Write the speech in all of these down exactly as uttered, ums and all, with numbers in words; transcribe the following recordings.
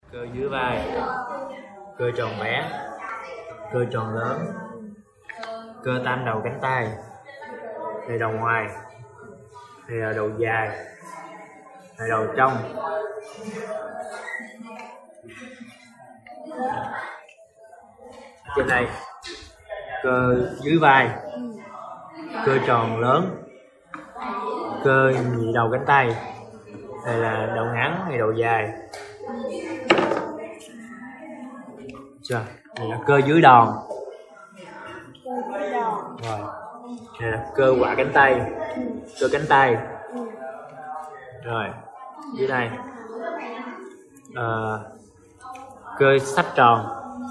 Cơ dưới vai, cơ tròn bé, cơ tròn lớn, cơ tam đầu cánh tay. Đây đầu ngoài, đây là đầu dài, đây đầu trong. Trên đây cơ dưới vai, cơ tròn lớn, cơ nhị đầu cánh tay. Đây là đầu ngắn, đây đầu dài. Chưa? Đây là cơ dưới đòn. Rồi. Đây là cơ quả cánh tay, cơ cánh tay. Rồi. Dưới đây à, cơ sắp tròn,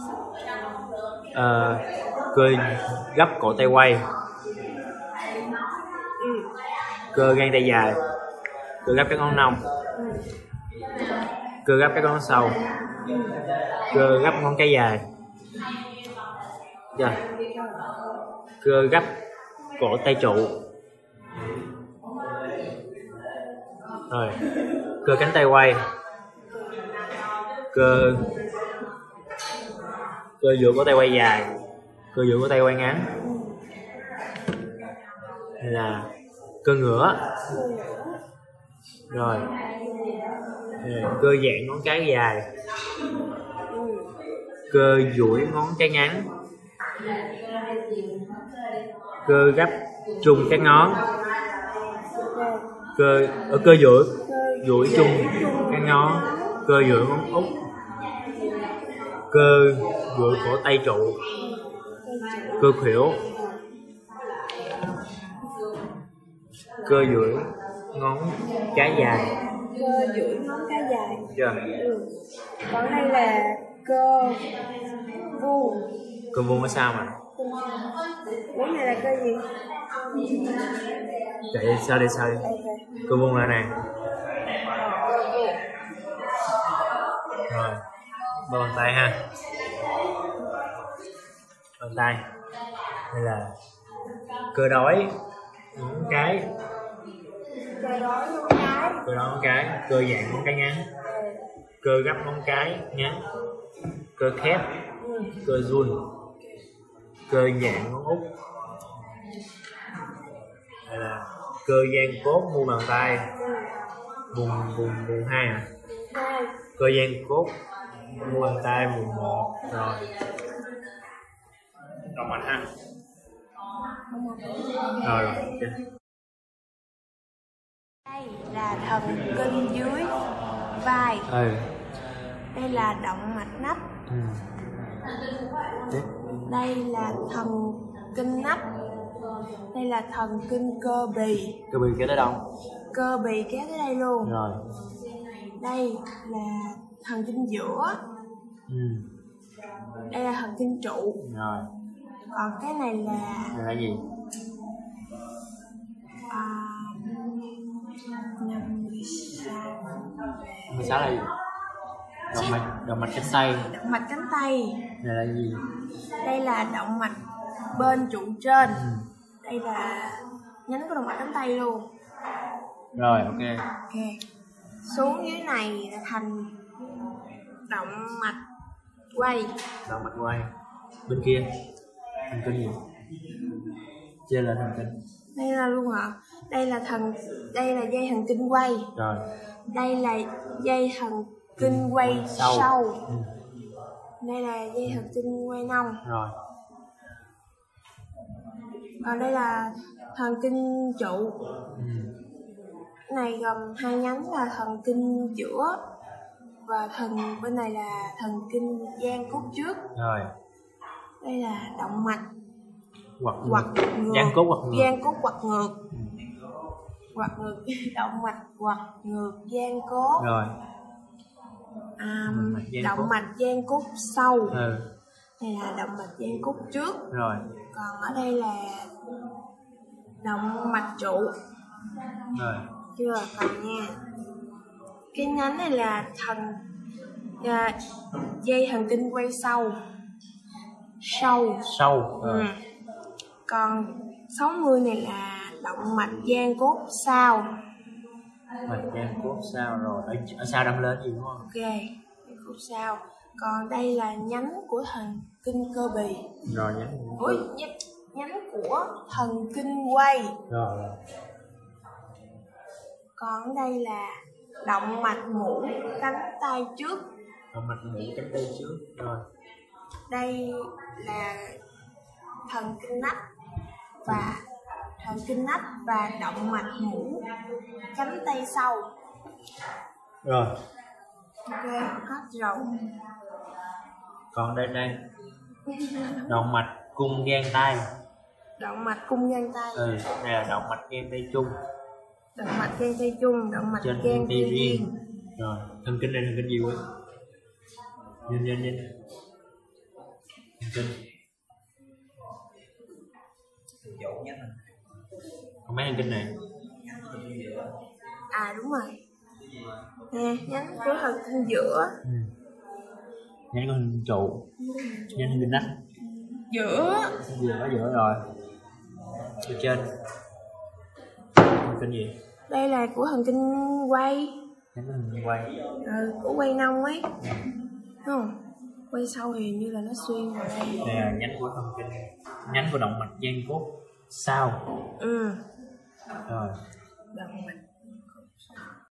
à, cơ gấp cổ tay quay, cơ gang tay dài, cơ gấp các ngón nông, cơ gấp các ngón sau, cơ gấp ngón cái dài. Dạ. Cơ gấp cổ tay trụ. Rồi. Cơ cánh tay quay, cơ cơ giữa cổ tay quay dài, cơ giữa cổ tay quay ngắn. Đây là cơ ngửa. Rồi. Đây là cơ dạng ngón cái dài, cơ duỗi ngón cái ngắn, cơ gấp chung các ngón, cơ ở cơ duỗi duỗi chung các ngón, cơ duỗi ngón út, cơ duỗi cổ tay trụ, cơ khuỷu, cơ duỗi ngón cái dài. Cơ duỗi ngón cái dài. Chưa? Ừ. Còn đây là cơ vuông. Cơ vuông ở sao mà? Cái này là cơ gì? Chạy sao đi sao đi. Okay. Cơ vuông là này. Rồi. Ba bàn tay ha. Bàn tay. Đây là cơ đói ngón cái. Cơ đói ngón cái. Cơ đói ngón cái, cơ dạng ngón cái ngắn, cơ gấp ngón cái ngắn, cơ khép, cơ run, cơ dạng ngón út. Đây là cơ dang cốt mu bàn tay, vùng vùng vùng hai à? Cơ dang cốt mu bàn tay vùng một. Rồi. Động mạch ha. Rồi rồi. Okay. Đây là thần kinh dưới vai. Ừ. Đây là động mạch nách. Ừ. Đây là thần kinh nách. Đây là thần kinh cơ bì. Cơ bì kéo tới đâu? Cơ bì kéo tới đây luôn. Rồi. Đây là thần kinh giữa. Ừ. Đây là thần kinh trụ. Rồi. Còn cái này là Đây là gì? à, năm mươi sáu. mười sáu là gì? Động mạch, động mạch cánh tay. Động mạch cánh tay. Đây là gì? Đây là động mạch bên trụ trên. Ừ. Đây là nhánh của động mạch cánh tay luôn. Rồi, ok. Ok. Xuống dưới này là thành động mạch quay. Động mạch quay. Bên kia thần kinh gì? Trên là thần kinh. Đây là luôn ạ. Đây là thần đây là dây thần kinh quay. Rồi. Đây là dây thần kinh quay Sâu. sâu. Ừ. Đây là dây thần kinh quay nông. Rồi. Còn đây là thần kinh trụ. Ừ. Cái này gồm hai nhánh là thần kinh giữa và thần bên này là thần kinh giang cốt trước. Rồi. Đây là động mạch Quặt quặt ngược. giang cốt quặt ngược. Giang cốt quặt ngược. Ừ. Quặt ngược. Động mạch quặt ngược giang cốt. Rồi. À, Mạch giang động cốt. mạch giang cốt sau. Ừ. Đây là động mạch giang cốt trước. Rồi. Còn ở đây là động mạch trụ. Rồi. Chưa? Còn nha, cái nhánh này là thần à, dây thần kinh quay sau. Sâu. Sâu. Rồi. Ừ. Còn sáu mươi này là động mạch giang cốt sau. Mạch giang cốt sau rồi. Ở, ở sau đâm lên gì đúng không? Ok. cốt sao. Còn đây là nhánh của thần kinh cơ bì. Rồi nhánh. Ủa, nhánh, nhánh của thần kinh quay. Rồi rồi. Còn đây là động mạch mũ cánh tay trước. Động mạch mũ cánh tay trước. Rồi. Đây là thần kinh nách và thần kinh nách và động mạch mũ cánh tay sau. Rồi. Ok, hết rồi. Còn đây đây. Động mạch cung gan tay. Động mạch cung gan tay. Ừ, đây là động mạch gan tay trung. Động mạch gan tay trung, động mạch Trên gan tay tay riêng. riêng. Rồi, thần kinh này thần kinh gì quý? Nhìn nhìn nhìn. Thần kinh. Còn mấy thần kinh này? À đúng rồi. Nè, nhánh của thần kinh giữa. Ừ. Nhánh của thần kinh trụ. Nhánh thần kinh nách. Giữa. Giữa giữa rồi. Ở trên. Thần kinh gì? Đây là của thần kinh quay. Nhánh của thần kinh quay. Ừ, của quay nông ấy. Đúng không? Quay sau thì như là nó xuyên vào đây. Đây là nhánh của thần kinh, nhánh của động mạch gian cốt sau. Ừ. Rồi. Động mạch